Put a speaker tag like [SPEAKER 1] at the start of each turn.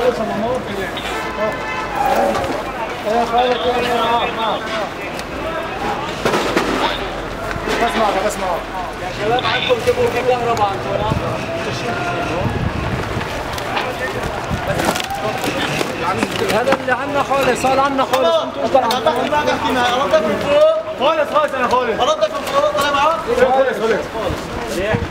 [SPEAKER 1] بسمع يا شباب عندكم جيبوا في كهرباء عندكم هذا اللي عنا خالص صار عنا خالص انتم خالص انا خالص طلع معاك خالص